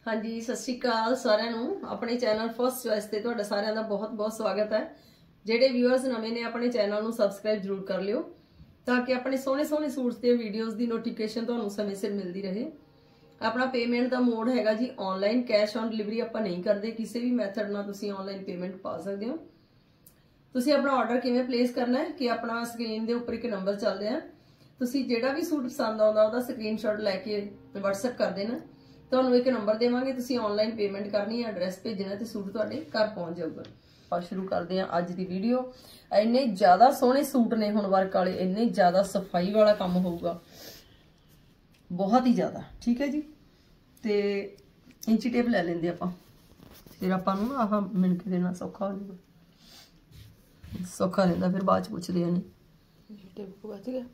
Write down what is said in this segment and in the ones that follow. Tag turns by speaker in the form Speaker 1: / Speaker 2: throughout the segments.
Speaker 1: हाँ जी, सत श्री अकाल सारिਆਂ ਨੂੰ ਆਪਣੇ ਚੈਨਲ ਫਸਟ ਚੁਆਇਸ ਤੇ ਤੁਹਾਡਾ ਸਾਰਿਆਂ ਦਾ ਬਹੁਤ-ਬਹੁਤ ਸਵਾਗਤ ਹੈ। ਜਿਹੜੇ ਵਿਊਅਰਸ ਨਵੇਂ ਨੇ ਆਪਣੇ ਚੈਨਲ ਨੂੰ ਸਬਸਕ੍ਰਾਈਬ ਜ਼ਰੂਰ ਕਰ ਲਿਓ ਤਾਂ ਕਿ ਆਪਣੇ ਸੋਹਣੇ ਸੂਟਸ ਤੇ ਵੀਡੀਓਜ਼ ਦੀ ਨੋਟੀਫਿਕੇਸ਼ਨ ਤੁਹਾਨੂੰ ਸਮੇਂ ਸਿਰ ਮਿਲਦੀ ਰਹੇ। ਆਪਣਾ ਪੇਮੈਂਟ ਦਾ ਮੋਡ ਹੈਗਾ ਜੀ ਆਨਲਾਈਨ, ਕੈਸ਼ ਔਨ ਡਿਲੀਵਰੀ ਆਪਾਂ ਨਹੀਂ ਕਰਦੇ। ਕਿਸੇ ਵੀ ਮੈਥਡ ਨਾਲ ਤੁਸੀਂ ਆਨਲਾਈਨ ਪੇਮੈਂਟ ਪਾ ਸਕਦੇ ਹੋ। ਤੁਸੀਂ ਆਪਣਾ ਆਰਡਰ ਕਿਵੇਂ ਪਲੇਸ ਕਰਨਾ ਹੈ ਕਿ ਆਪਣਾ ਸਕਰੀਨ ਦੇ ਉੱਪਰ ਇੱਕ ਨੰਬਰ ਚੱਲ ਰਿਹਾ, ਤੁਸੀਂ ਜਿਹੜਾ ਵੀ ਸੂਟ ਪਸੰਦ ਆਉਂਦਾ ਉਹਦਾ ਸਕਰੀਨਸ਼ਾਟ ਲੈ ਕੇ WhatsApp ਕਰ ਦੇਣਾ। ਤੁਹਾਨੂੰ ਇੱਕ ਨੰਬਰ ਦੇਵਾਂਗੇ, ਤੁਸੀਂ ਆਨਲਾਈਨ ਪੇਮੈਂਟ ਕਰਨੀ ਹੈ, ਐਡਰੈਸ ਭੇਜਣਾ ਤੇ ਸੂਟ ਤੁਹਾਡੇ ਘਰ ਪਹੁੰਚ ਜਾਊਗਾ। ਆਪਾਂ ਸ਼ੁਰੂ ਕਰਦੇ ਹਾਂ ਅੱਜ ਦੀ ਵੀਡੀਓ। ਇੰਨੇ ਜ਼ਿਆਦਾ ਸੋਹਣੇ ਸੂਟ ਨੇ ਹੁਣ ਵਰਕ ਵਾਲੇ, ਇੰਨੇ ਜ਼ਿਆਦਾ ਸਫਾਈ ਵਾਲਾ ਕੰਮ ਹੋਊਗਾ, ਬਹੁਤ ਹੀ ਜ਼ਿਆਦਾ। ਠੀਕ ਹੈ ਜੀ, ਤੇ ਇੰਚੀ ਟੇਪ ਲੈ ਲੈਂਦੇ ਆਪਾਂ, ਫਿਰ ਆਪਾਂ ਨੂੰ ਆਹ ਮਿਣ ਕੇ ਦੇਣਾ ਸੌਖਾ ਹੋ ਜਾਊਗਾ, ਸੌਖਾ ਰਹਿੰਦਾ। ਫਿਰ ਬਾਅਦ ਚ ਪੁੱਛਦੇ ਨੇ ਇੰਚੀ ਟੇਪ ਗਵਾਚ ਗਿਆ,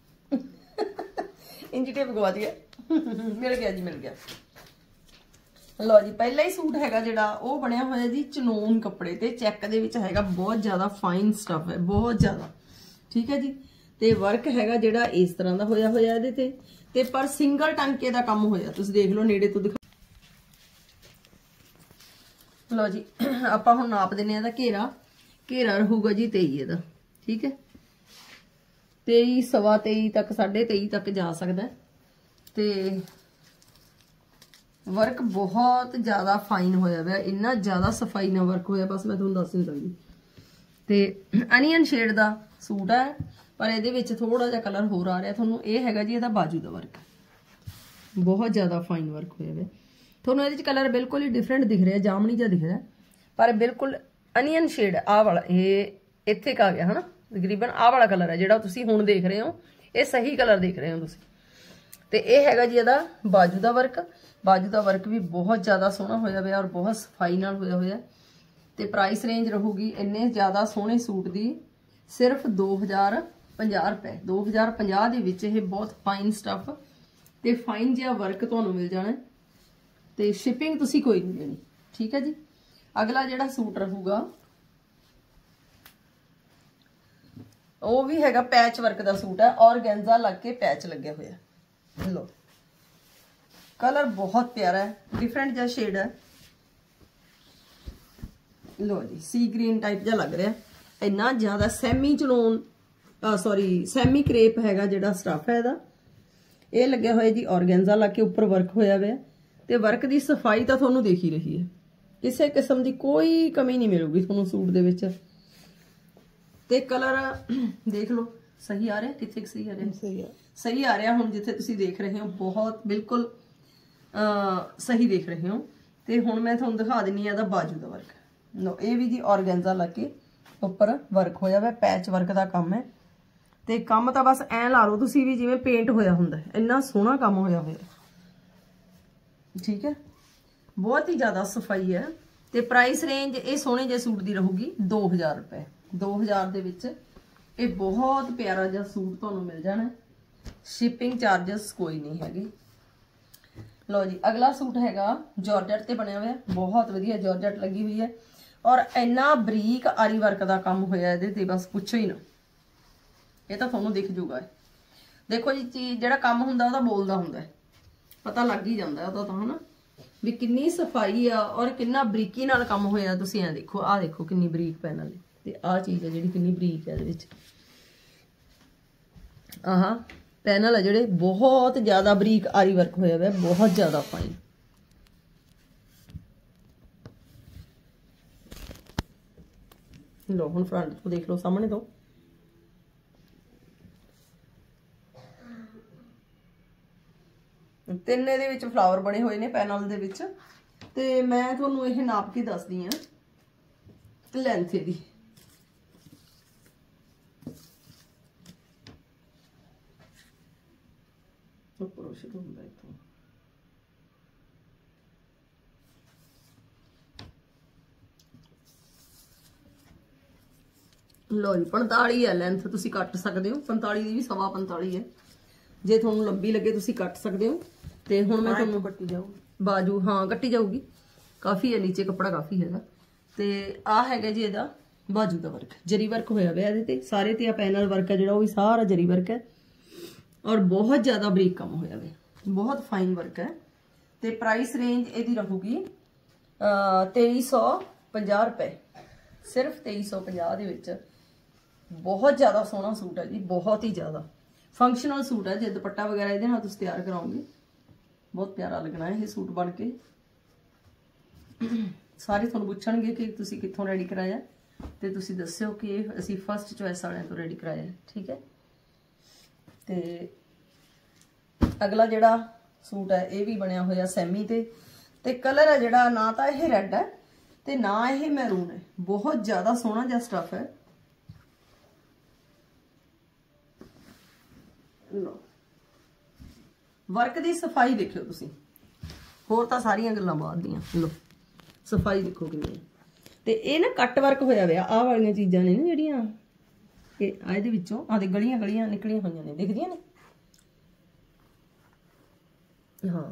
Speaker 1: ਇੰਚੀ ਟੇਪ ਗਵਾਚ ਗਿਆ। ਮਿਲ ਗਿਆ ਜੀ, ਮਿਲ ਗਿਆ। लो जी, पहला ही सूट हैगा जिहड़ा वो बनिया होया जी चनून कपड़े ते, चैक दे विच हैगा, बहुत ज़्यादा फाइन स्टफ है, बहुत ज़्यादा। ठीक है जी, ते वर्क हैगा जिहड़ा इस तरह दा होया होया इहदे ते पर सिंगल टांके दा काम होया। तुसीं देख लो नेड़े तो दिखा। लो जी, आपां हुण नाप दिंदे आ इहदा घेरा रहूगा जी 23 इहदा। ठीक है, 23 सवा 23 तक 23.5 तक जा सकदा है। ते वर्क बहुत ज़्यादा फाइन होया हुआ, इन्ना ज़्यादा सफाई ना वर्क होया, बस मैं तुहानूं दस नहीं सकदी। ते अनियन शेड दा सूट है, पर इहदे विच थोड़ा जिहा कलर होर आ रहा तुहानूं। ये हैगा जी इहदा बाजू दा वर्क, बहुत ज़्यादा फाइन वर्क होया हुआ। तुहानूं इहदे विच कलर बिल्कुल ही डिफरेंट दिख रहा, जामनी जिहा दिख रहा, पर बिल्कुल अनियन शेड आ वाला ये इत्थे आ गया है ना। तकरीबन आ वाला कलर है जिहड़ा तुसीं हुण देख रहे हो, ये सही कलर देख रहे हो तुसीं। ते ये हैगा जी इहदा बाजू दा वर्क। बाजू का वर्क भी बहुत ज़्यादा सोहना होया हुआ और बहुत सफाई नाल होया हुआ। ते प्राइस रेंज रहूगी इन्ने ज़्यादा सोहने सूट दी सिर्फ 2050 रुपए। 2050 दे विच ये बहुत फाइन स्टफ ते फाइन जिहा वर्क तुहानूं मिल जाना ते शिपिंग तुसीं कोई नहीं देनी। ठीक है जी, अगला जिहड़ा सूट रहूगा वो भी हैगा पैच वर्क का सूट है, ऑर्गेन्जा लग के पैच लगे हुए। लो कलर बहुत प्यारा है, डिफरेंट जहा शेड है। लो जी, सी ग्रीन टाइप जहा लग रहा है, इन्ना ज़्यादा सैमी चनून सॉरी सैमी क्रेप हैगा जिहड़ा स्टफ है इहदा। ये लग्या होया जी ऑर्गेन्जा लग के उपर वर्क होया हुआ ते वर्क की सफाई तो तुहानूं देख ही रही है, किसी किस्म की कोई कमी नहीं मिलूगी तुहानूं सूट दे विच। ते कलर देख लो सही आ रहा, कित्थे सही आ रहा, सही आ रहा। हुण जिथे तुसीं देख रहे हो बहुत बिल्कुल सही देख रहे हो। तो हुण मैं तुहानूं दिखा दिंनी आ इहदा बाजू का वर्क। लो ये भी जी ऑर्गेन्जा लग के उपर वर्क होया हुआ, पैच वर्क का काम है। तो काम तो बस ऐ ला लो तुसीं भी जिवें पेंट होया हुंदा है, इन्ना सोहना काम होया हुआ। ठीक है, बहुत ही ज़्यादा सफाई है। तो प्राइस रेंज ये सोहने जे सूट की रहूगी 2000 रुपए। 2000 दे विच ये बहुत प्यारा जिहा सूट तुहानूं मिल जाना। शिपिंग चार्जिस कोई नहीं हैगी। लो जी, अगला सूट हैगा जॉर्जेट ते बनया हुआ, बहुत वधिया जॉर्जेट लगी हुई है और इन्ना बरीक आरी वर्क का काम होया इहदे ते, बस पुछो ही ना। ये तो तुहानूं दिख जूगा। देखो जी, चीज़ जिहड़ा काम हुंदा ओहदा बोलदा हुंदा है, पता लग ही जांदा ओहदा तां ना भी किन्नी सफाई आ और किन्ना बरीकी नाल काम होया। तुसीं ऐ देखो, आ देखो किन्नी बरीक पैनल ते आ चीज़ है जिहड़ी किन्नी बरीक है इहदे विच। आह पैनल है जिहड़े बहुत ज़्यादा बरीक आरी वर्क होया हुआ, बहुत ज़्यादा फाइन। लो हुण फ्रंट तो देख लो, सामने तो तिन इहदे विच फ्लावर बने हुए ने पैनल दे विच। ते मैं तुहानूं इह नाप के दसदी हां लेंथ इहदी। शुरू होंदा इत्थों, लो जी 45 है लेंथ, तुसीं कट सकदे हो। 45 दी भी 45.25 है, जे तुहानूं लंबी लगे तुसीं कट सकदे हो। ते हुण मैं तुहानूं कट्टी जाऊँ बाजू, हाँ कट्टी जाऊगी, काफ़ी है नीचे कपड़ा काफ़ी हैगा। ते आ हैगा जी इहदा बाजू का वर्क, जरी वर्क होया हुआ इहदे ते सारे ते पैनल वर्क है जिहड़ा वो भी सारा जरी वर्क है और बहुत ज़्यादा बरीक काम होया हुआ, बहुत फाइन वर्क है। ਤੇ ਪ੍ਰਾਈਸ ਰੇਂਜ ਇਹਦੀ ਰਹੂਗੀ 2350 ਰੁਪਏ, ਸਿਰਫ 2350 ਦੇ ਵਿੱਚ। ਬਹੁਤ ਜ਼ਿਆਦਾ ਸੋਹਣਾ ਸੂਟ ਹੈ ਜੀ, ਬਹੁਤ ਹੀ ਜ਼ਿਆਦਾ ਫੰਕਸ਼ਨਲ ਸੂਟ ਹੈ। ਜੇ ਦੁਪੱਟਾ ਵਗੈਰਾ ਇਹਦੇ ਨਾਲ ਤੁਸੀਂ ਤਿਆਰ ਕਰਾਓਗੇ ਬਹੁਤ ਪਿਆਰਾ ਲੱਗਣਾ ਇਹ ਸੂਟ ਬਣ ਕੇ। ਸਾਰੇ ਤੁਹਾਨੂੰ ਪੁੱਛਣਗੇ ਕਿ ਤੁਸੀਂ ਕਿੱਥੋਂ ਰੈਡੀ ਕਰਾਇਆ, ਤੇ ਤੁਸੀਂ ਦੱਸਿਓ ਕਿ ਇਹ ਅਸੀਂ ਫਸਟ ਚੋਇਸ ਵਾਲਿਆਂ ਤੋਂ ਰੈਡੀ ਕਰਾਇਆ, ਠੀਕ ਹੈ। ਤੇ ਅਗਲਾ ਜਿਹੜਾ ਸੂਟ ਹੈ ਇਹ ਵੀ ਬਣਿਆ ਹੋਇਆ ਸੈਮੀ ਤੇ ਕਲਰ ਹੈ ਜਿਹੜਾ ਨਾ ਤਾਂ ਇਹ ਰੈੱਡ ਹੈ ਤੇ ਨਾ ਇਹ ਮੈਰੂਨ ਹੈ, ਬਹੁਤ ਜ਼ਿਆਦਾ ਸੋਹਣਾ ਜਿਹਾ ਸਟਫ ਹੈ। ਲੋ ਵਰਕ ਦੀ ਸਫਾਈ ਦੇਖਿਓ ਤੁਸੀਂ, ਹੋਰ ਤਾਂ ਸਾਰੀਆਂ ਗੱਲਾਂ ਬਾਅਦ ਦੀਆਂ। ਲੋ ਸਫਾਈ ਦੇਖੋ ਕਿੰਨੀ ਹੈ। ਤੇ ਇਹ ਨਾ ਕੱਟ ਵਰਕ ਹੋਇਆ ਹੋਇਆ, ਆਹ ਵਾਲੀਆਂ ਚੀਜ਼ਾਂ ਨੇ ਨਾ ਜਿਹੜੀਆਂ ਇਹ ਇਹਦੇ ਵਿੱਚੋਂ ਆਹ ਦੇ ਗਲੀਆਂ ਗਲੀਆਂ ਨਿਕਲੀਆਂ ਹੋਈਆਂ ਨੇ, ਦਿਖਦੀਆਂ ਨੇ? ਹਾਂ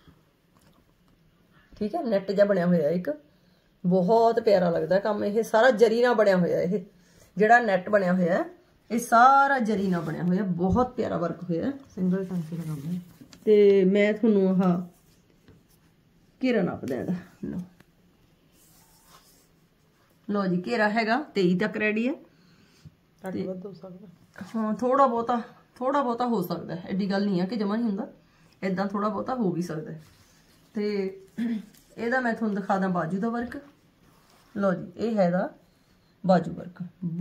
Speaker 1: ਠੀਕ ਹੈ, ਨੈਟ ਜਿਹਾ ਬਣਿਆ ਹੋਇਆ ਇੱਕ, ਬਹੁਤ ਪਿਆਰਾ ਲੱਗਦਾ ਕੰਮ। ਇਹ ਸਾਰਾ ਜਰੀ ਨਾਲ ਬਣਿਆ ਹੋਇਆ, ਇਹ ਜਿਹੜਾ ਨੈਟ ਬਣਿਆ ਹੋਇਆ ਇਹ ਸਾਰਾ ਜਰੀ ਨਾਲ ਬਣਿਆ ਹੋਇਆ, ਬਹੁਤ ਪਿਆਰਾ ਵਰਕ ਹੋਇਆ, ਸਿੰਗਲ ਟਾਂਕੇ ਦਾ ਕੰਮ ਹੈ। ਤੇ ਮੈਂ ਤੁਹਾਨੂੰ ਆਹ ਘੇਰਾ ਨਾਪਦਾ ਇਹਦਾ। ਲੋ ਜੀ ਘੇਰਾ ਹੈਗਾ 23 ਤੱਕ ਰੈਡੀ ਹੈ। ਹਾਂ ਥੋੜਾ ਬਹੁਤਾ ਹੋ ਸਕਦਾ ਹੈ, ਐਡੀ ਗੱਲ ਨਹੀਂ ਹੈ ਕਿ ਜਮਾ ਨਹੀਂ ਹੁੰਦਾ, ਏਦਾਂ ਥੋੜਾ ਬਹੁਤਾ ਹੋ ਵੀ ਸਕਦਾ ਹੈ। ਤੇ ਇਹਦਾ ਮੈਂ ਤੁਹਾਨੂੰ ਦਿਖਾ ਦਾਂ ਬਾਜੂ ਦਾ ਵਰਕ। ਲੋ ਜੀ ਇਹ ਹੈ ਇਹਦਾ ਬਾਜੂ ਵਰਕ,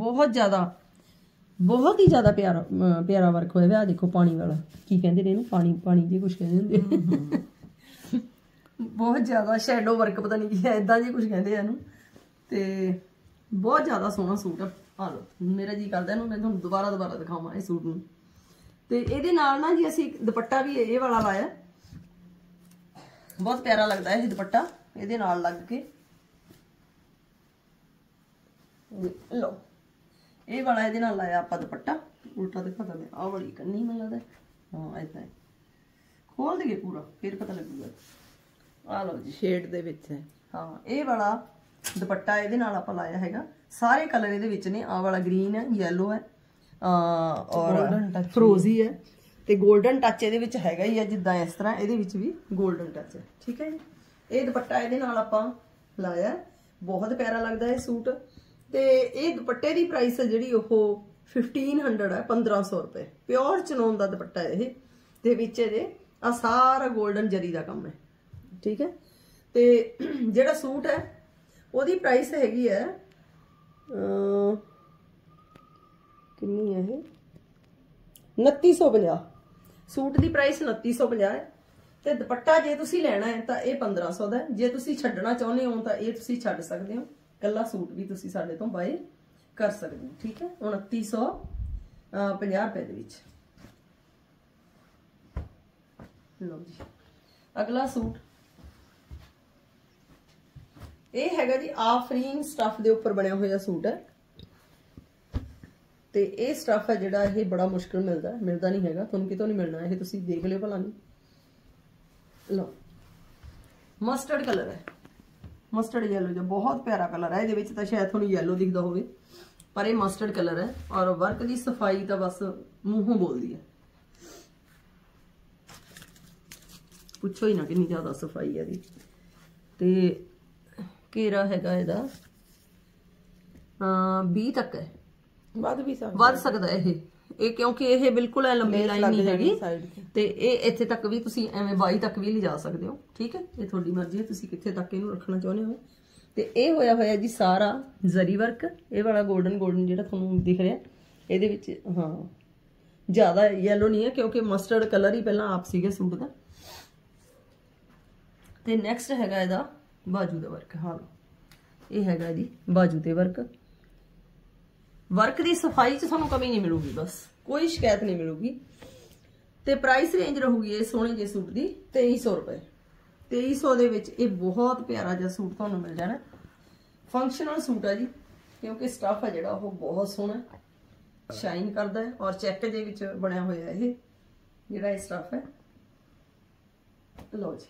Speaker 1: ਬਹੁਤ ਹੀ ਜ਼ਿਆਦਾ ਪਿਆਰਾ ਵਰਕ ਹੋਇਆ ਹੋਇਆ। ਦੇਖੋ ਪਾਣੀ ਵਾਲਾ, ਕੀ ਕਹਿੰਦੇ ਨੇ ਇਹਨੂੰ, ਪਾਣੀ ਜੀ ਕੁਛ ਕਹਿੰਦੇ ਹੁੰਦੇ ਬਹੁਤ ਜ਼ਿਆਦਾ ਸ਼ੈਡੋ ਵਰਕ, ਪਤਾ ਨਹੀਂ ਕੀ ਹੈ, ਏਦਾਂ ਜੀ ਕੁਛ ਕਹਿੰਦੇ ਆ ਇਹਨੂੰ। ਤੇ ਬਹੁਤ ਜ਼ਿਆਦਾ ਸੋਹਣਾ ਸੂਟ ਆ। ਆ ਲੋ ਮੇਰਾ ਜੀ ਕਰਦਾ ਇਹਨੂੰ ਮੈਂ ਤੁਹਾਨੂੰ ਦੁਬਾਰਾ ਦਿਖਾਵਾਂ ਇਹ ਸੂਟ ਨੂੰ। ਤੇ ਇਹਦੇ ਨਾਲ ਨਾ ਜੀ ਅਸੀਂ ਦੁਪੱਟਾ ਵੀ ਇਹ ਵਾਲਾ ਲਾਇਆ, ਬਹੁਤ ਪਿਆਰਾ ਲੱਗਦਾ ਇਹ ਦੁਪੱਟਾ ਇਹਦੇ ਨਾਲ ਲੱਗ ਕੇ। ਲੋ ਇਹ ਵਾਲਾ ਇਹਦੇ ਨਾਲ ਲਾਇਆ ਆਪਾਂ ਦੁਪੱਟਾ, ਉਲਟਾ ਦਿਖਾ ਦਿੰਦੇ। ਆਹ ਵਾਲੀ ਕੰਨੀ ਮੈਨੂੰ ਲੱਗਦਾ, ਹਾਂ ਏਦਾਂ ਖੋਲ ਦਈਏ ਪੂਰਾ ਫਿਰ ਪਤਾ ਲੱਗੂਗਾ। ਆ ਲੋ ਜੀ
Speaker 2: ਸ਼ੇਡ ਦੇ ਵਿੱਚ ਹੈ,
Speaker 1: ਹਾਂ ਇਹ ਵਾਲਾ ਦੁਪੱਟਾ ਇਹਦੇ ਨਾਲ ਆਪਾਂ ਲਾਇਆ ਹੈਗਾ। ਸਾਰੇ ਕਲਰ ਇਹਦੇ ਵਿੱਚ ਨੇ, ਆਹ ਵਾਲਾ ਗ੍ਰੀਨ ਹੈ, ਯੈਲੋ ਹੈ, ਔਰ ਫਰੋਜ਼ੀ ਹੈ, ਤੇ 골ਡਨ ਟੱਚ ਇਹਦੇ ਵਿੱਚ ਹੈਗਾ ਹੀ ਹੈ, ਜਿੱਦਾਂ ਇਸ ਤਰ੍ਹਾਂ ਇਹਦੇ ਵਿੱਚ ਵੀ 골ਡਨ ਟੱਚ ਹੈ, ਠੀਕ ਹੈ ਜੀ। ਇਹ ਦੁਪੱਟਾ ਇਹਦੇ ਨਾਲ ਆਪਾਂ ਲਾਇਆ, ਬਹੁਤ ਪਿਆਰਾ ਲੱਗਦਾ ਇਹ ਸੂਟ। ਤੇ ਇਹ ਦੁਪੱਟੇ ਦੀ ਪ੍ਰਾਈਸ ਹੈ ਜਿਹੜੀ ਉਹ 1500 ਹੈ, 1500 ਰੁਪਏ। ਪਿਓਰ ਚਨੋਨ ਦਾ ਦੁਪੱਟਾ ਇਹ, ਤੇ ਵਿੱਚ ਇਹਦੇ ਆ ਸਾਰਾ 골ਡਨ ਜਰੀ ਦਾ ਕੰਮ ਹੈ, ਠੀਕ ਹੈ। ਤੇ ਜਿਹੜਾ ਸੂਟ ਹੈ ਉਹਦੀ ਪ੍ਰਾਈਸ ਹੈਗੀ ਹੈ ਕਿੰਨੀ ਹੈ ਇਹ, 2950। ਸੂਟ ਦੀ ਪ੍ਰਾਈਸ 2950 ਹੈ। ਤੇ ਦੁਪੱਟਾ ਜੇ ਤੁਸੀਂ ਲੈਣਾ ਹੈ ਤਾਂ ਇਹ 1500 ਦਾ ਹੈ। ਜੇ ਤੁਸੀਂ ਛੱਡਣਾ ਚਾਹੁੰਦੇ ਹੋ ਤਾਂ ਇਹ ਤੁਸੀਂ ਛੱਡ ਸਕਦੇ ਹੋ, ਕੱਲਾ ਸੂਟ ਵੀ ਤੁਸੀਂ ਸਾਡੇ ਤੋਂ ਬਾਏ ਕਰ ਸਕਦੇ ਹੋ, ਠੀਕ ਹੈ। 2950 ਰੁਪਏ ਦੇ ਵਿੱਚ। ਲਓ ਜੀ ਅਗਲਾ ਸੂਟ ਇਹ ਹੈਗਾ ਜੀ ਆਫਰੀਨ ਸਟਫ ਦੇ ਉੱਪਰ ਬਣਿਆ ਹੋਇਆ ਸੂਟ ਹੈ। ਤੇ ਇਹ ਸਟਫ ਹੈ ਜਿਹੜਾ ਇਹ ਬੜਾ ਮੁਸ਼ਕਿਲ ਮਿਲਦਾ ਨਹੀਂ ਹੈਗਾ, ਤੁਹਾਨੂੰ ਕਿਤੋਂ ਨਹੀਂ ਮਿਲਣਾ, ਇਹ ਤੁਸੀਂ ਦੇਖ ਲਿਓ ਭਲਾ ਨਹੀਂ। ਲਓ ਮਸਟਰਡ ਕਲਰ ਹੈ, ਮਸਟਰਡ ਯੈਲੋ ਜਿਹਾ, ਬਹੁਤ ਪਿਆਰਾ ਕਲਰ ਹੈ। ਇਹਦੇ ਵਿੱਚ ਤਾਂ ਸ਼ਾਇਦ ਤੁਹਾਨੂੰ ਯੈਲੋ ਦਿਖਦਾ ਹੋਵੇ, ਪਰ ਇਹ ਮਸਟਰਡ ਕਲਰ ਹੈ। ਔਰ ਵਰਕ ਦੀ ਸਫਾਈ ਤਾਂ ਬਸ ਮੂੰਹੋਂ ਬੋਲਦੀ ਹੈ, ਪੁੱਛੋ ਹੀ ਨਾ ਕਿੰਨੀ ਜ਼ਿਆਦਾ ਸਫਾਈ ਹੈ ਇਹਦੀ। ਤੇ ਘੇਰਾ ਹੈਗਾ ਇਹਦਾ 20 ਤੱਕ ਹੈ, ਵੱਧ ਸਕਦਾ ਇਹ ਕਿਉਂਕਿ ਇਹ ਬਿਲਕੁਲ ਲੰਬੀ ਲਾਈਨ ਨਹੀਂ ਹੈਗੀ। ਤੇ ਇਹ ਇੱਥੇ ਤੱਕ ਵੀ ਤੁਸੀਂ ਐਵੇਂ 22 ਤੱਕ ਵੀ ਲਿਜਾ ਸਕਦੇ ਹੋ, ਠੀਕ ਹੈ। ਇਹ ਤੁਹਾਡੀ ਮਰਜ਼ੀ ਹੈ ਤੁਸੀਂ ਕਿੱਥੇ ਤੱਕ ਇਹਨੂੰ ਰੱਖਣਾ ਚਾਹੁੰਦੇ ਹੋ। ਤੇ ਇਹ ਹੋਇਆ ਜੀ ਸਾਰਾ ਜ਼ਰੀ ਵਰਕ, ਇਹ ਵਾਲਾ 골ਡਨ ਜਿਹੜਾ ਤੁਹਾਨੂੰ ਦਿਖ ਰਿਹਾ ਇਹਦੇ ਵਿੱਚ। ਹਾਂ ਜ਼ਿਆਦਾ ਯੈਲੋ ਨਹੀਂ ਹੈ ਕਿਉਂਕਿ ਮਸਟਰਡ ਕਲਰ ਹੀ ਪਹਿਲਾਂ ਆਪ ਸੀਗੇ ਸੂਟ ਦਾ। ਤੇ ਨੈਕਸਟ ਹੈਗਾ ਇਹਦਾ ਬਾਜੂ ਦਾ ਵਰਕ। ਹਾਂ ਇਹ ਹੈਗਾ ਜੀ ਬਾਜੂ ਤੇ ਵਰਕ ਦੀ ਸਫਾਈ 'ਚ ਤੁਹਾਨੂੰ ਕਮੀ ਨਹੀਂ ਮਿਲੂਗੀ, ਬਸ ਕੋਈ ਸ਼ਿਕਾਇਤ ਨਹੀਂ ਮਿਲੂਗੀ। ਤੇ ਪ੍ਰਾਈਸ ਰੇਂਜ ਰਹੂਗੀ ਇਹ ਸੋਹਣੇ ਜਿਹੇ ਸੂਟ ਦੀ 2300 ਰੁਪਏ। 2300 ਦੇ ਵਿੱਚ ਇਹ ਬਹੁਤ ਪਿਆਰਾ ਜਿਹਾ ਸੂਟ ਤੁਹਾਨੂੰ ਮਿਲ ਜਾਣਾ। ਫੰਕਸ਼ਨਲ ਸੂਟ ਹੈ ਜੀ, ਕਿਉਂਕਿ ਸਟਫ ਹੈ ਜਿਹੜਾ ਉਹ ਬਹੁਤ ਸੋਹਣਾ ਸ਼ਾਈਨ ਕਰਦਾ ਹੈ, ਔਰ ਚੈੱਕ ਦੇ ਵਿੱਚ ਬਣਿਆ ਹੋਇਆ ਇਹ ਜਿਹੜਾ ਇਹ ਸਟਫ ਹੈ। ਲਓ ਜੀ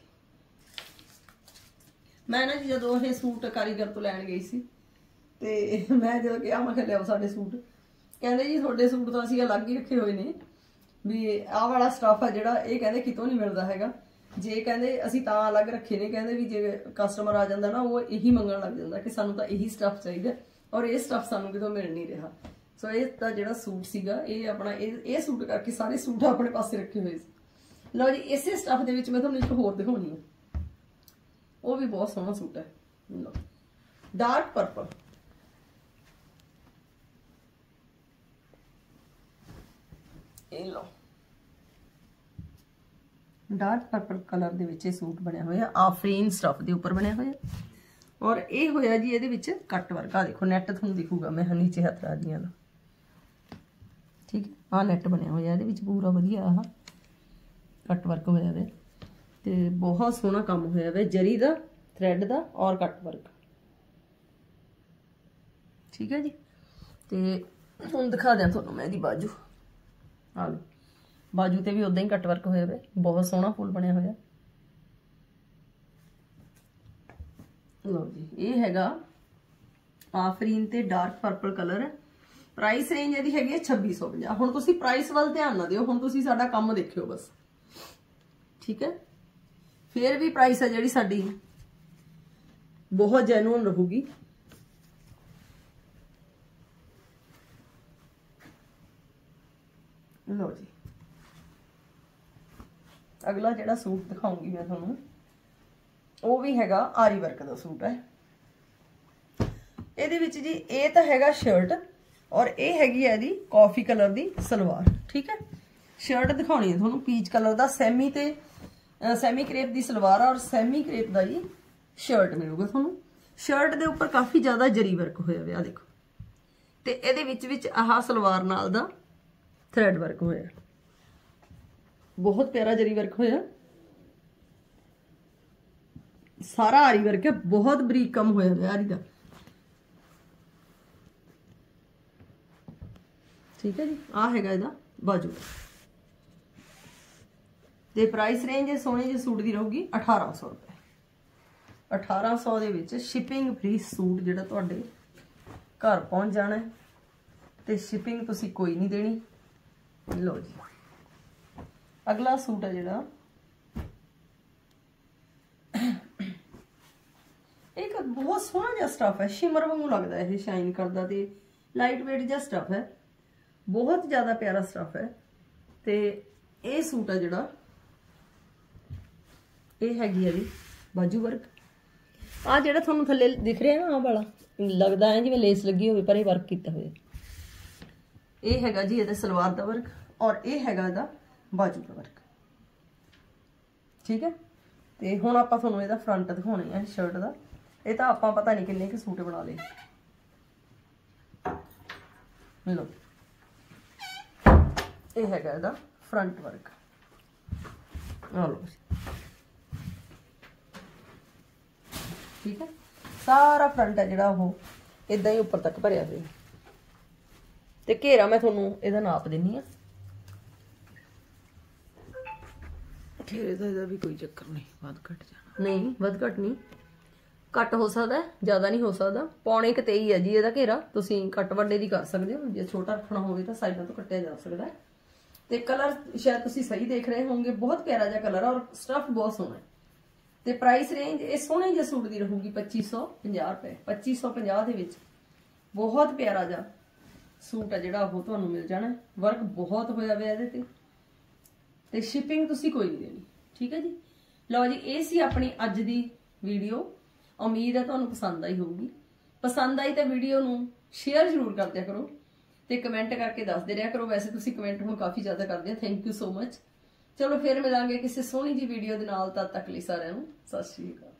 Speaker 1: ਮੈਂ ਨਾ ਜੀ ਜਦੋਂ ਇਹ ਸੂਟ ਕਾਰੀਗਰ ਤੋਂ ਲੈਣ ਗਈ ਸੀ ਤੇ ਮੈਂ ਜਦੋਂ ਕਿਹਾ ਮੈਂ ਕਿਹਾ ਲਿਆਓ ਸਾਡੇ ਸੂਟ, ਕਹਿੰਦੇ ਜੀ ਤੁਹਾਡੇ ਸੂਟ ਤਾਂ ਅਸੀਂ ਅਲੱਗ ਹੀ ਰੱਖੇ ਹੋਏ ਨੇ, ਵੀ ਆਹ ਵਾਲਾ ਸਟਫ ਹੈ ਜਿਹੜਾ ਇਹ ਕਹਿੰਦੇ ਕਿਤੋਂ ਨਹੀਂ ਮਿਲਦਾ ਹੈਗਾ। ਜੇ ਕਹਿੰਦੇ ਅਸੀਂ ਤਾਂ ਅਲੱਗ ਰੱਖੇ ਨੇ, ਕਹਿੰਦੇ ਵੀ ਜੇ ਕਸਟਮਰ ਆ ਜਾਂਦਾ ਨਾ ਉਹ ਇਹੀ ਮੰਗਣ ਲੱਗ ਜਾਂਦਾ ਕਿ ਸਾਨੂੰ ਤਾਂ ਇਹੀ ਸਟੱਫ ਚਾਹੀਦਾ, ਔਰ ਇਹ ਸਟੱਫ ਸਾਨੂੰ ਕਿਤੋਂ ਮਿਲ ਨਹੀਂ ਰਿਹਾ। ਸੋ ਇਹ ਤਾਂ ਜਿਹੜਾ ਸੂਟ ਸੀਗਾ ਇਹ ਆਪਣਾ ਇਹ ਸੂਟ ਕਰਕੇ ਸਾਰੇ ਸੂਟ ਆਪਣੇ ਪਾਸੇ ਰੱਖੇ ਹੋਏ ਸੀ। ਲਓ ਜੀ, ਇਸੇ ਸਟੱਫ ਦੇ ਵਿੱਚ ਮੈਂ ਤੁਹਾਨੂੰ ਇੱਕ ਹੋਰ ਦਿਖਾਉਣੀ ਹੈ, ਉਹ ਵੀ ਬਹੁਤ ਸੋਹਣਾ ਸੂਟ ਹੈ। ਲਓ, ਡਾਰਕ ਪਰਪਲ, ਇਹ ਲਓ ਡਾਰਕ ਪਰਪਲ ਕਲਰ ਦੇ ਵਿੱਚ ਇਹ ਸੂਟ ਬਣਿਆ ਹੋਇਆ, ਆਫਰੀਨ ਸਟੱਫ ਦੇ ਉੱਪਰ ਬਣਿਆ ਹੋਇਆ, ਔਰ ਇਹ ਹੋਇਆ ਜੀ ਇਹਦੇ ਵਿੱਚ ਕੱਟ ਵਰਕ। ਆ ਦੇਖੋ ਨੈਟ ਤੁਹਾਨੂੰ ਦਿਖੂਗਾ, ਮੈਂ ਨੀਚੇ ਹੱਥ ਲਾ ਦੀਆਂ ਦਾ, ਠੀਕ ਹੈ। ਆਹ ਨੈਟ ਬਣਿਆ ਹੋਇਆ ਇਹਦੇ ਵਿੱਚ ਪੂਰਾ ਵਧੀਆ, ਆਹ ਕੱਟ ਵਰਕ ਹੋਇਆ ਵੇ ਤੇ ਬਹੁਤ ਸੋਹਣਾ ਕੰਮ ਹੋਇਆ ਵੇ, ਜਰੀ ਦਾ, ਥ੍ਰੈਡ ਦਾ ਔਰ ਕੱਟ ਵਰਕ, ਠੀਕ ਹੈ ਜੀ। ਤੇ ਹੁਣ ਦਿਖਾ ਦਿਆਂ ਤੁਹਾਨੂੰ ਮੈਂ ਇਹਦੀ ਬਾਜੂ। ਆ ਲਓ, ਬਾਜੂ ਤੇ ਵੀ ਉਦਾਂ ਹੀ ਕੱਟ ਵਰਕ ਹੋਇਆ ਵੇ, ਬਹੁਤ ਸੋਹਣਾ ਫੁੱਲ ਬਣਿਆ ਹੋਇਆ। ਲਓ ਜੀ, ਇਹ ਹੈਗਾ ਆਫਰੀਨ ਤੇ ਡਾਰਕ ਪਰਪਲ ਕਲਰ ਹੈ। ਪ੍ਰਾਈਸ ਰੇਂਜ ਇਹਦੀ ਹੈਗੀ ਹੈ 2650। ਹੁਣ ਤੁਸੀਂ ਪ੍ਰਾਈਸ ਵੱਲ ਧਿਆਨ ਨਾ ਦਿਓ, ਹੁਣ ਤੁਸੀਂ ਸਾਡਾ ਕੰਮ ਦੇਖਿਓ ਬਸ, ਠੀਕ ਹੈ। ਫਿਰ ਵੀ ਪ੍ਰਾਈਸ ਹੈ ਜਿਹੜੀ ਸਾਡੀ ਬਹੁਤ ਜੈਨੂਇਨ ਰਹੂਗੀ। ਲਓ ਜੀ, ਅਗਲਾ ਜਿਹੜਾ ਸੂਟ ਦਿਖਾਉਂਗੀ ਮੈਂ ਤੁਹਾਨੂੰ ਉਹ ਵੀ ਹੈਗਾ ਆਰੀ ਵਰਕ ਦਾ ਸੂਟ ਹੈ। ਇਹਦੇ ਵਿੱਚ ਜੀ ਇਹ ਤਾਂ ਹੈਗਾ ਸ਼ਰਟ, ਔਰ ਇਹ ਹੈਗੀ ਹੈ ਇਹਦੀ ਕਾਫੀ ਕਲਰ ਦੀ ਸਲਵਾਰ, ਠੀਕ ਹੈ। ਸ਼ਰਟ ਦਿਖਾਉਣੀ ਹੈ ਤੁਹਾਨੂੰ ਪੀਚ ਕਲਰ ਦਾ, ਸੈਮੀ ਤੇ ਸੈਮੀ ਕਰੇਪ ਦੀ ਸਲਵਾਰ ਔਰ ਸੈਮੀ ਕਰੇਪ ਦਾ ਜੀ ਸ਼ਰਟ ਮਿਲੂਗਾ ਤੁਹਾਨੂੰ। ਸ਼ਰਟ ਦੇ ਉੱਪਰ ਕਾਫੀ ਜ਼ਿਆਦਾ ਜਰੀ ਵਰਕ ਹੋਇਆ ਹੋਇਆ ਦੇਖੋ, ਤੇ ਇਹਦੇ ਵਿੱਚ ਆਹ ਸਲਵਾਰ ਨਾਲ ਦਾ ਥ੍ਰੈਡ ਵਰਕ ਹੋਇਆ, ਬਹੁਤ ਪਿਆਰਾ ਜਰੀ ਵਰਕ ਹੋਇਆ, ਸਾਰਾ ਆਰੀ ਵਰਕ ਹੈ, ਬਹੁਤ ਬਰੀਕ ਕੰਮ ਹੋਇਆ ਹੋਇਆ ਆਰੀ ਦਾ, ਠੀਕ ਹੈ ਜੀ। ਆ ਹੈਗਾ ਇਹਦਾ ਬਾਜੂ ਤੇ ਪ੍ਰਾਈਸ ਰੇਂਜ ਇਹ ਸੋਹਣੇ ਜਿਹੇ ਸੂਟ ਦੀ ਰਹੂਗੀ 1800 ਰੁਪਏ। 1800 ਦੇ ਵਿੱਚ ਸ਼ਿਪਿੰਗ ਫ੍ਰੀ ਸੂਟ ਜਿਹੜਾ ਤੁਹਾਡੇ ਘਰ ਪਹੁੰਚ ਜਾਣਾ ਤੇ ਸ਼ਿਪਿੰਗ ਤੁਸੀਂ ਕੋਈ ਨਹੀਂ ਦੇਣੀ। ਲਓ ਜੀ, ਅਗਲਾ ਸੂਟ ਹੈ ਜਿਹੜਾ ਇੱਕ ਬਹੁਤ ਸੋਹਣਾ ਜਿਹਾ ਸਟੱਫ ਹੈ, ਸ਼ਿਮਰ ਵਾਂਗੂ ਲੱਗਦਾ ਇਹ, ਸ਼ਾਈਨ ਕਰਦਾ ਤੇ ਲਾਈਟ ਵੇਟ ਜਿਹਾ ਸਟੱਫ ਹੈ, ਬਹੁਤ ਜ਼ਿਆਦਾ ਪਿਆਰਾ ਸਟੱਫ ਹੈ। ਤੇ ਇਹ ਸੂਟ ਹੈ ਜਿਹੜਾ ਇਹ ਹੈਗੀ ਹੈ ਜੀ ਬਾਜੂ ਵਰਕ। ਆ ਜਿਹੜਾ ਤੁਹਾਨੂੰ ਥੱਲੇ ਦਿਖ ਰਿਹਾ ਨਾ, ਆਹ ਵਾਲਾ ਲੱਗਦਾ ਹੈ ਜਿਵੇਂ ਲੇਸ ਲੱਗੀ ਹੋਵੇ, ਪਰ ਇਹ ਵਰਕ ਕੀਤਾ ਹੋਇਆ। ਇਹ ਹੈਗਾ ਜੀ ਇਹਦੇ ਸਲਵਾਰ ਦਾ ਵਰਕ, ਔਰ ਇਹ ਹੈਗਾ ਇਹਦਾ ਬਾਜੂ ਦਾ ਵਰਕ, ਠੀਕ ਹੈ। ਤੇ ਹੁਣ ਆਪਾਂ ਤੁਹਾਨੂੰ ਇਹਦਾ ਫਰੰਟ ਦਿਖਾਉਣੇ ਆ ਸ਼ਰਟ ਦਾ। ਇਹ ਤਾਂ ਆਪਾਂ ਪਤਾ ਨਹੀਂ ਕਿੰਨੇ ਕੁ ਸੂਟ ਬਣਾ ਲਏ। ਲਓ, ਇਹ ਹੈਗਾ ਇਹਦਾ ਫਰੰਟ ਵਰਕ। ਆ ਲਓ, ਠੀਕ ਹੈ। ਸਾਰਾ ਫਰੰਟ ਹੈ ਜਿਹੜਾ ਉਹ ਇਦਾਂ ਹੀ ਉੱਪਰ ਤੱਕ ਭਰਿਆ ਹੋਇਆ, ਤੇ ਘੇਰਾ ਮੈਂ ਤੁਹਾਨੂੰ ਇਹਦਾ ਨਾਪ ਦਿੰਨੀ ਆ। ਘੇਰੇ ਦਾ ਇਹਦਾ ਵੀ ਕੋਈ ਚੱਕਰ ਨਹੀਂ, ਵੱਧ ਘੱਟ ਜਾਣਾ ਨਹੀਂ, ਵੱਧ ਘੱਟ ਨਹੀਂ, ਘੱਟ ਹੋ ਸਕਦਾ, ਜ਼ਿਆਦਾ ਨਹੀਂ ਹੋ ਸਕਦਾ। ਪੌਣੇ ਕੁ 23 ਹੈ ਜੀ ਇਹਦਾ ਘੇਰਾ, ਤੁਸੀਂ ਕੱਟ ਵੱਡੇ ਦੀ ਕਰ ਸਕਦੇ ਹੋ, ਜੇ ਛੋਟਾ ਰੱਖਣਾ ਹੋਵੇ ਤਾਂ ਸਾਈਡਾਂ ਤੋਂ ਕੱਟਿਆ ਜਾ ਸਕਦਾ। ਤੇ ਕਲਰ ਸ਼ਾਇਦ ਤੁਸੀਂ ਸਹੀ ਦੇਖ ਰਹੇ ਹੋਵੋਗੇ, ਬਹੁਤ ਪਿਆਰਾ ਜਿਹਾ ਕਲਰ ਹੈ ਔਰ ਸਟੱਫ ਬਹੁਤ ਸੋਹਣਾ ਹੈ। ਤੇ ਪ੍ਰਾਈਸ ਰੇਂਜ ਇਹ ਸੋਹਣੇ ਜਿਹੇ ਸੂਟ ਦੀ ਰਹੂਗੀ 2550 ਰੁਪਏ। 2550 ਦੇ ਵਿੱਚ ਬਹੁਤ ਪਿਆਰਾ ਜਿਹਾ ਸੂਟ ਹੈ ਜਿਹੜਾ ਉਹ ਤੁਹਾਨੂੰ ਮਿਲ ਜਾਣਾ। ਵਰਕ ਬਹੁਤ ਹੋਇਆ ਹੋਇਆ ਇਹਦੇ ਤੇ ਸ਼ਿਪਿੰਗ ਤੁਸੀਂ ਕੋਈ ਨਹੀਂ ਦੇਣੀ, ਠੀਕ ਹੈ ਜੀ। ਲਓ ਜੀ, ਇਹ ਸੀ ਆਪਣੀ ਅੱਜ ਦੀ ਵੀਡੀਓ। ਉਮੀਦ ਹੈ ਤੁਹਾਨੂੰ ਪਸੰਦ ਆਈ ਹੋਊਗੀ। ਪਸੰਦ ਆਈ ਤਾਂ ਵੀਡੀਓ ਨੂੰ ਸ਼ੇਅਰ ਜ਼ਰੂਰ ਕਰ ਦਿਆ ਕਰੋ ਤੇ ਕਮੈਂਟ ਕਰਕੇ ਦੱਸਦੇ ਰਿਹਾ ਕਰੋ। ਵੈਸੇ ਤੁਸੀਂ ਕਮੈਂਟ ਹੁਣ ਕਾਫੀ ਜ਼ਿਆਦਾ ਕਰਦੇ ਹੋ, ਥੈਂਕ ਯੂ ਸੋ ਮਚ। ਚਲੋ ਫਿਰ ਮਿਲਾਂਗੇ ਕਿਸੇ ਸੋਹਣੀ ਜੀ ਵੀਡੀਓ ਦੇ ਨਾਲ, ਤਦ ਤੱਕ ਲਈ ਸਾਰਿਆਂ ਨੂੰ ਸਤਿ ਸ਼੍ਰੀ ਅਕਾਲ।